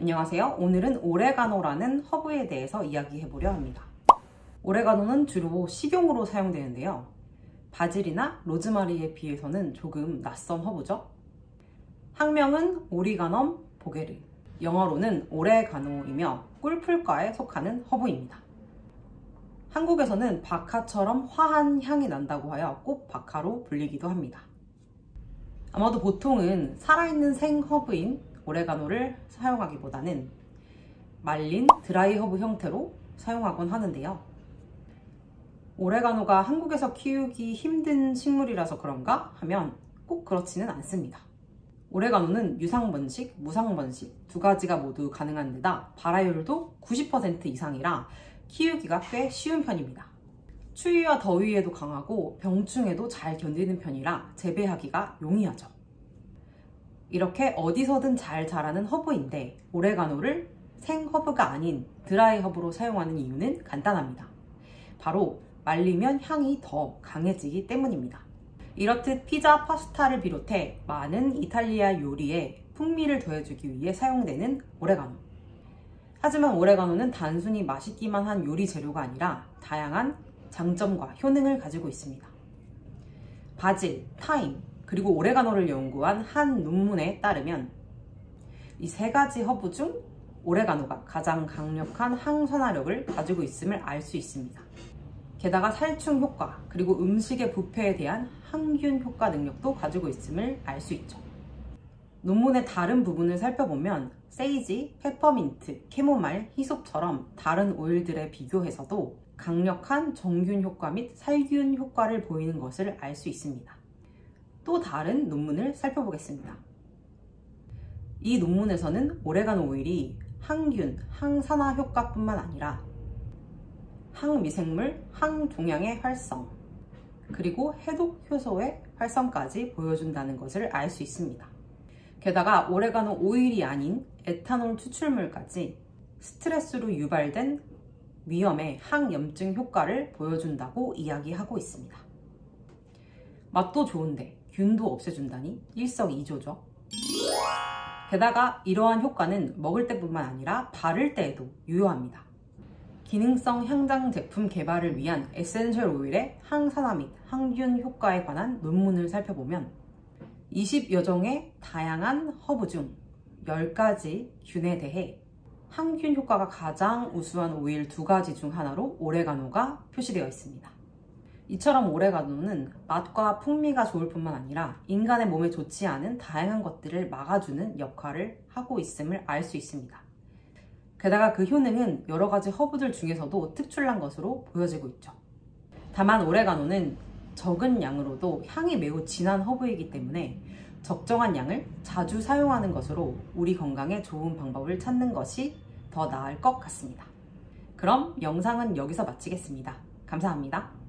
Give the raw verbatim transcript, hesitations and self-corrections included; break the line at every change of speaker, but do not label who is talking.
안녕하세요. 오늘은 오레가노라는 허브에 대해서 이야기해보려 합니다. 오레가노는 주로 식용으로 사용되는데요. 바질이나 로즈마리에 비해서는 조금 낯선 허브죠. 학명은 오리가넘 보게르, 영어로는 오레가노이며 꿀풀과에 속하는 허브입니다. 한국에서는 박하처럼 화한 향이 난다고 하여 꽃박하로 불리기도 합니다. 아마도 보통은 살아있는 생허브인 오레가노를 사용하기보다는 말린 드라이 허브 형태로 사용하곤 하는데요. 오레가노가 한국에서 키우기 힘든 식물이라서 그런가 하면 꼭 그렇지는 않습니다. 오레가노는 유상번식, 무상번식 두 가지가 모두 가능한 데다 발화율도 구십 퍼센트 이상이라 키우기가 꽤 쉬운 편입니다. 추위와 더위에도 강하고 병충해도 잘 견디는 편이라 재배하기가 용이하죠. 이렇게 어디서든 잘 자라는 허브인데 오레가노를 생허브가 아닌 드라이 허브로 사용하는 이유는 간단합니다. 바로 말리면 향이 더 강해지기 때문입니다. 이렇듯 피자, 파스타를 비롯해 많은 이탈리아 요리에 풍미를 더해주기 위해 사용되는 오레가노. 하지만 오레가노는 단순히 맛있기만 한 요리 재료가 아니라 다양한 장점과 효능을 가지고 있습니다. 바질, 타임, 그리고 오레가노를 연구한 한 논문에 따르면 이 세 가지 허브 중 오레가노가 가장 강력한 항산화력을 가지고 있음을 알 수 있습니다. 게다가 살충 효과, 그리고 음식의 부패에 대한 항균 효과 능력도 가지고 있음을 알 수 있죠. 논문의 다른 부분을 살펴보면 세이지, 페퍼민트, 캐모마일, 히솝처럼 다른 오일들에 비교해서도 강력한 정균 효과 및 살균 효과를 보이는 것을 알 수 있습니다. 또 다른 논문을 살펴보겠습니다. 이 논문에서는 오레가노 오일이 항균, 항산화 효과뿐만 아니라 항미생물, 항종양의 활성, 그리고 해독 효소의 활성까지 보여준다는 것을 알 수 있습니다. 게다가 오레가노 오일이 아닌 에탄올 추출물까지 스트레스로 유발된 위험의 항염증 효과를 보여준다고 이야기하고 있습니다. 맛도 좋은데 균도 없애준다니 일석이조죠. 게다가 이러한 효과는 먹을 때뿐만 아니라 바를 때에도 유효합니다. 기능성 향장 제품 개발을 위한 에센셜 오일의 항산화 및 항균 효과에 관한 논문을 살펴보면 이십여 종의 다양한 허브 중 열 가지 균에 대해 항균 효과가 가장 우수한 오일 두 가지 중 하나로 오레가노가 표시되어 있습니다. 이처럼 오레가노는 맛과 풍미가 좋을 뿐만 아니라 인간의 몸에 좋지 않은 다양한 것들을 막아주는 역할을 하고 있음을 알 수 있습니다. 게다가 그 효능은 여러 가지 허브들 중에서도 특출난 것으로 보여지고 있죠. 다만 오레가노는 적은 양으로도 향이 매우 진한 허브이기 때문에 적정한 양을 자주 사용하는 것으로 우리 건강에 좋은 방법을 찾는 것이 더 나을 것 같습니다. 그럼 영상은 여기서 마치겠습니다. 감사합니다.